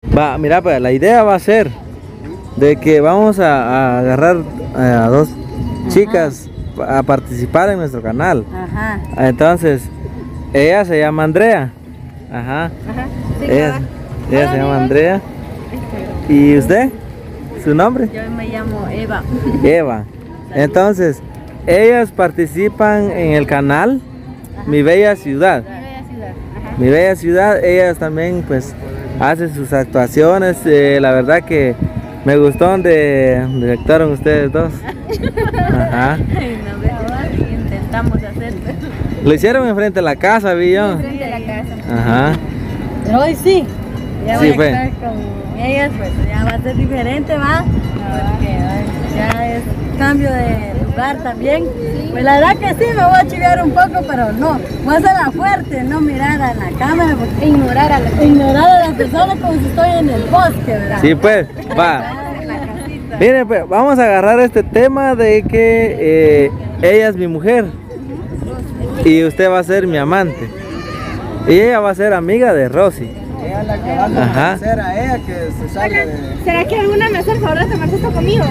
Va, mira, pues la idea va a ser de que vamos a agarrar a dos chicas a participar en nuestro canal. Ajá. Entonces, ella se llama Andrea. Ajá. Ajá. Sí, Ella se llama Andrea. ¿Y usted? ¿Su nombre? Yo me llamo Eva. Eva. Entonces, ellas participan en el canal Mi Bella Ciudad. Mi Bella Ciudad, ellas también pues hacen sus actuaciones. La verdad que me gustó donde actuaron ustedes dos. Ajá. Intentamos hacerlo. Lo hicieron enfrente de la casa, vi yo. Enfrente de la casa. Ajá. Pero hoy sí. Ya voy Sí, a fue. estar con ellas, pues ya va a ser diferente, ¿va? Porque ya es cambio de lugar también. Pues la verdad que sí, me voy a chivear un poco, pero no. Voy a hacer la fuerte, no mirar a la cámara, porque ignorar a las personas como si estoy en el bosque, ¿verdad? Sí, pues, va. En la casita. Miren, pues, vamos a agarrar este tema de que ella es mi mujer y usted va a ser mi amante. Y ella va a ser amiga de Rosy. Ella es la que va a Ajá. convencer a ella que se salga de... ¿Será que alguna me hace el favor de tomarse esto conmigo?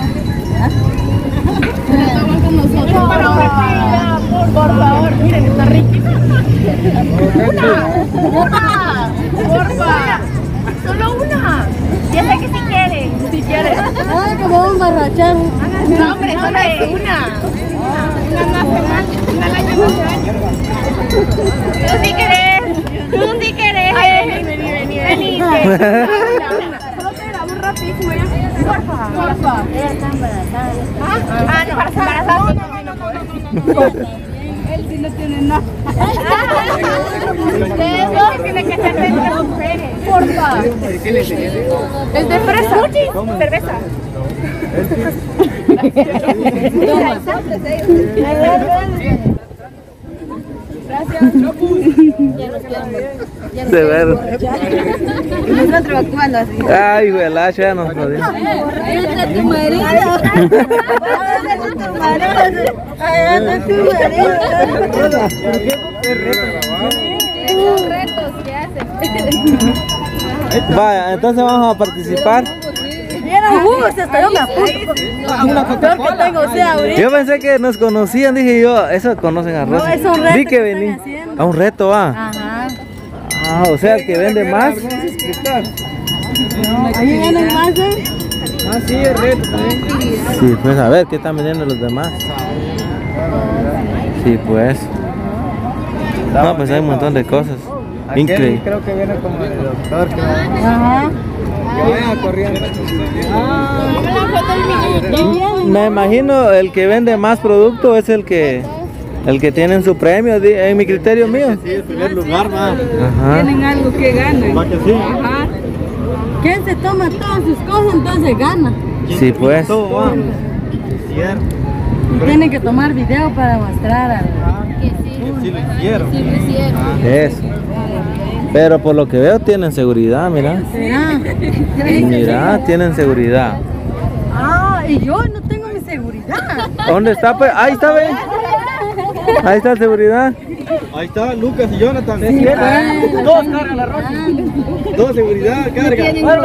Por favor, miren, está riquísimo. Una, porfa. Solo una. Ya sé que si quiere. Si quiere. Ay, que vamos a emborrachar. No, hombre, solo es una. Una no hace mal. Una al año no hace daño. Tú sí querés. Tú sí querés. Ay, vení. Solo te grabo rapidísimo ya. Porfa. Ella está embarazada. Ah, no, para embarazada. Él sí no tiene nada. Ustedes dos tienen que ser de las mujeres. Porfa. ¿Es de fresa? Cerveza. De ver. Nosotros actuando así. Ay, güey, ya nos jodió. Ella es tu marido. Ella es tu marido. Esos retos que hacen. Vaya, entonces vamos a participar. Vieron jugos, hasta yo me apunto. Peor que tengo, o sea, ahorita. Yo pensé que nos conocían, dije yo, eso conocen a Rosy. No, es un reto Vi que que vení. están haciendo. A un reto, va. Ajá. Ah, o sea, el que vende más. Ahí vienen más, ¿eh? Ah, sí, es reto también. Sí, pues a ver, ¿qué están vendiendo los demás? Sí, pues. No, pues hay un montón de cosas. Increíble. Creo que viene como el doctor que va Ajá. que vaya corriendo. Me imagino el que vende más producto es el que tiene en su premio, en mi criterio mío. Sí, el primer lugar va. Ajá. Tienen algo que ganan. Va que sí. Ajá. ¿Quién se toma todas sus cosas entonces gana? Sí, pues. Todo va. Cierto. Y tienen que tomar video para mostrar algo. Sí lo hicieron. Eso. Pero por lo que veo tienen seguridad, mira. ¿Será? Mira, tienen seguridad. Ah, y yo no tengo mi seguridad. ¿Dónde está? Pues? Ahí está, ve. Ahí está seguridad. Ahí está Lucas y Jonathan. Sí, pues. Todos cargan la ropa. Toda seguridad, carga.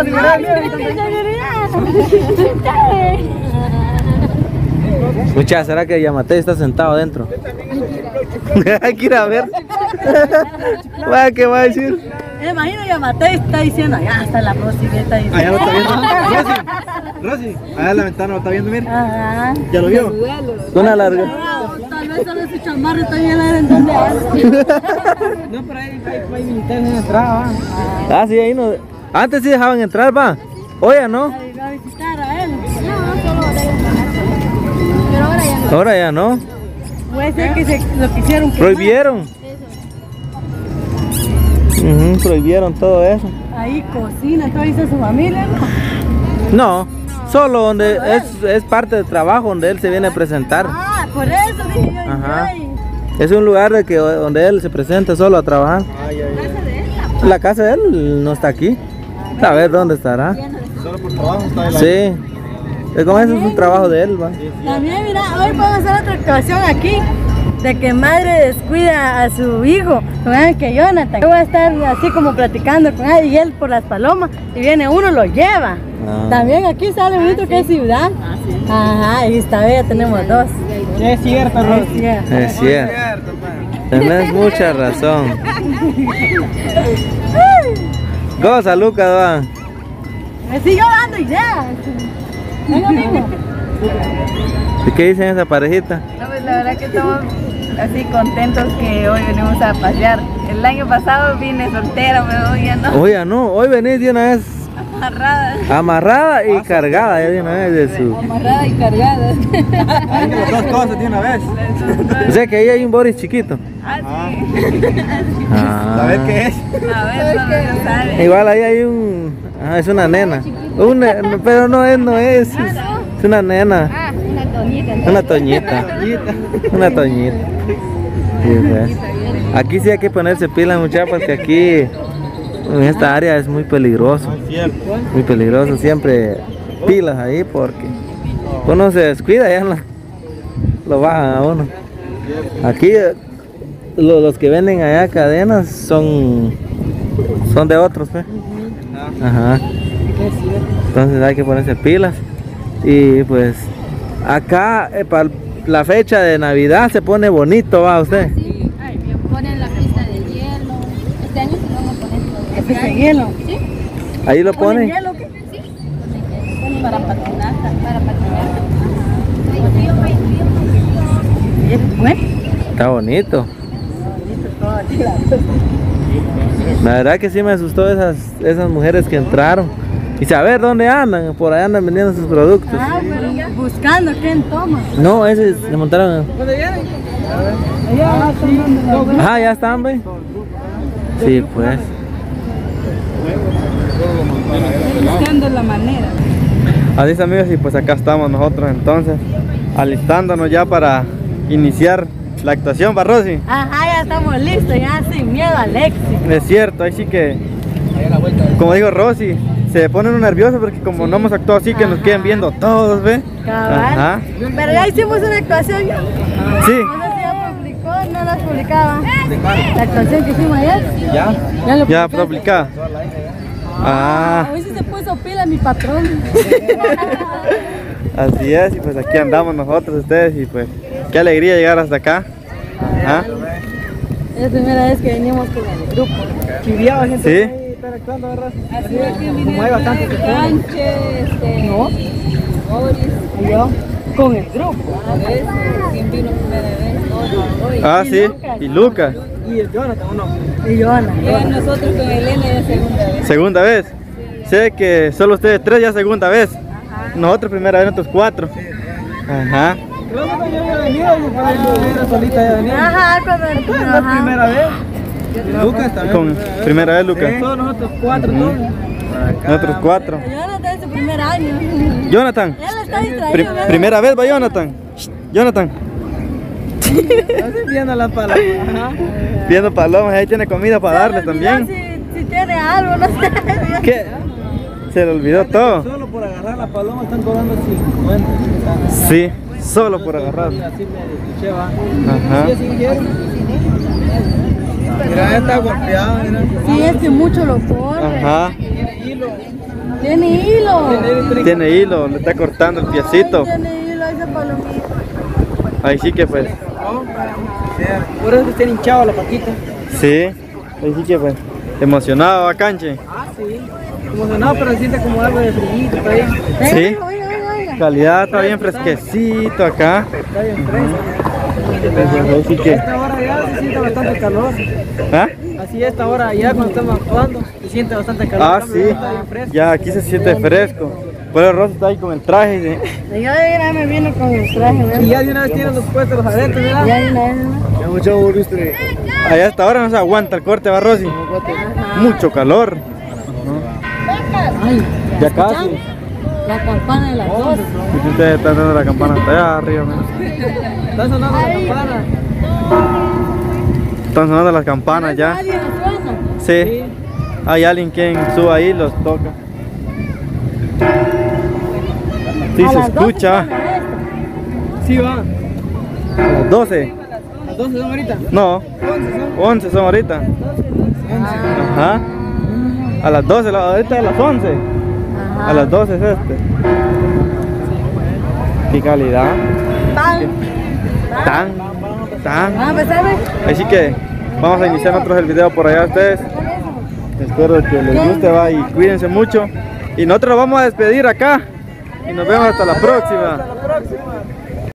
Mucha, ¿será que Yamate está sentado adentro? Hay que ir a ver. ¿Qué va a decir? Me imagino ya Mateo está diciendo, ya está la Rosy, que está diciendo. Allá lo está viendo. Rosy, allá en la ventana lo está viendo, mira. Ajá. ¿Ya lo vio? Una larga. Tal vez solo su chamarra está bien en donde No, pero hay militares en la entrada. Ah, sí, ahí no. Antes sí dejaban entrar, va. Hoy ya no. a visitar a él. Pero ahora ya no. Ahora ya no. Puede ser que lo quisieron quemar. Prohibieron. Prohibieron todo eso. Ahí cocina, todo hizo su familia, ¿no? No, solo donde es parte del trabajo donde él se viene a presentar. Ah, por eso dije yo. Ajá. Ay. Es un lugar donde él se presenta solo a trabajar. La casa de él no está aquí. A ver dónde estará. Solo por trabajo está el Sí. Como eso es un trabajo de él, va. También, mira, hoy vamos a hacer otra actuación aquí. de que madre descuida a su hijo, que Jonathan. Yo voy a estar así como platicando con él y él por las palomas y viene uno, lo lleva. También aquí sale bonito que es ciudad. Ajá, ahí está, ya tenemos dos. Es cierto, Rosy. Es cierto. Tienes mucha razón. Goza, Lucas, va. Me sigo dando ideas. Venga, amigo. ¿Y qué dicen esa parejita? No, pues la verdad que estamos así contentos que hoy venimos a pasear. El año pasado vine soltera, pero hoy ya no. Hoy ya no, hoy venís de una vez Amarrada. amarrada y cargada de una vez de su... Amarrada y cargada. Las dos cosas de una vez. O sea que ahí hay un Boris chiquito. Ah, sí. A ver qué es. A ver, no sabe. Igual ahí hay un... es una nena. Pero no es. Es una nena. Ah, una toñita. Una toñita. Una toñita. Sí, pues. Aquí sí hay que ponerse pilas, muchachos, porque aquí en esta área es muy peligroso. Muy peligroso. Siempre pilas ahí porque uno se descuida y ya lo bajan a uno. Aquí los que venden allá cadenas son de otros, pues. Ajá. Entonces hay que ponerse pilas. Y pues acá para la fecha de Navidad se pone bonito, ¿va usted? Sí, ponen la pista de hielo. Este año sí lo vamos a poner. ¿La pista de hielo? Sí, Ahí lo ¿Ponen ponen. hielo? ¿Qué? sí. Para patinar, para patinar. ¿Bueno? Está bonito. La verdad que sí me asustó esas mujeres que entraron. Y saber dónde andan, por ahí andan vendiendo sus productos. Ah, pero buscando quién toma. No, ese se montaron. Ah, ya están, ve. Sí, pues. Buscando la manera. Así es, amigos, y pues acá estamos nosotros entonces, alistándonos ya para iniciar la actuación, ¿va, Rosy? Ajá, ya estamos listos, ya sin miedo al éxito. Es cierto, ahí sí que, como digo Rosy, se ponen uno nervioso porque como no hemos actuado así, que nos queden viendo todos, ¿ve? Cabal. Ajá. Pero ya hicimos una actuación ya. Sí. No sé si ya publicó, no la publicaba. La actuación que hicimos ayer. Ya. Ya lo Ya publicaste. publicada. Ah, Hoy sí se puso pila mi patrón. así es, y pues aquí andamos nosotros, ustedes, y pues qué alegría llegar hasta acá. Ajá. Es la primera vez que venimos con el grupo. Chiviado, gente. Sí. Así es que como hay bastante Sánchez, No, Boris, y yo con el grupo. a ver, ¿quién vino primera vez? Ah, sí, y Lucas. Y el Jonathan, ¿o no? Y yo, Ana. Y nosotros con Elena de segunda vez. Segunda vez. Sé que solo ustedes tres ya segunda vez. Nosotros primera vez, nosotros cuatro. Ajá. Creo que yo había venido y era solita ya venía. Ajá, cuando ajá. Primera vez. Lucas también. Con primera vez, Lucas. Todos nosotros cuatro, Ujú. todos. Nosotros cuatro. Jonathan es su primer año. Jonathan. Él está distraído. ¿verdad? Primera vez, va Jonathan. Jonathan. Viendo las palabras. Ajá. Viendo palomas, ahí tiene comida para darle Se le olvidó también. Si tiene algo, no sé. ¿Qué? Se le olvidó todo. Solo por agarrar las palomas están cobrando 50. Sí, solo por agarrar. Así me escuché, va. Ajá. Sí, así quiero. Mira, está golpeado, mira. Sí, es que mucho lo corre. Ajá. Tiene hilo. Tiene hilo, le está cortando el piecito. Ay, tiene hilo esa palomita. Ahí sí que pues. Por eso están hinchados las patitas. Sí. Ahí sí que pues. Emocionado, ¿va, Canche? Ah, sí. Emocionado, pero se siente como algo de frío por ahí. Sí. Venga, venga, venga. Calidad, está bien fresquecito acá. Está bien fresco. Ahí sí A que. esta hora ya se siente bastante calor. ¿Ah? Así a esta hora ya cuando estamos actuando se siente bastante calor. Ah, En cambio, sí. ya está bien fresco. Ya aquí se siente fresco. Por eso Rosa está ahí con el traje. ¿sí? Yo de una me vino con el traje, ¿verdad? Y ya de una vez tienen los puestos los adentros, ¿verdad? Ya de una vez, ¿no? Ya mucho gusto. Allá hasta ahora no se aguanta el corte, va Rosy. Mucho calor. Ay, Ya casi. la campana de las 2. Y ustedes están dando la campana hasta allá arriba. ¿no? Está sonando la campana. Están sonando las campanas ya. ¿Alguien suena? Sí. Hay alguien quien suba ahí y los toca. Sí, A se las 12 escucha. suena esto. Sí, va. A las 12. A ¿Las 12 son ahorita? No, 11 son ahorita. Ajá. A las 12, ahorita a las 11. Ajá. A las 12 es este. Qué calidad. Tan. Vamos a empezar, ¿ves? Así que vamos a iniciar nosotros el video por allá a ustedes. Espero que les guste, va, y cuídense mucho. Y nosotros nos vamos a despedir acá. Y nos vemos hasta la próxima.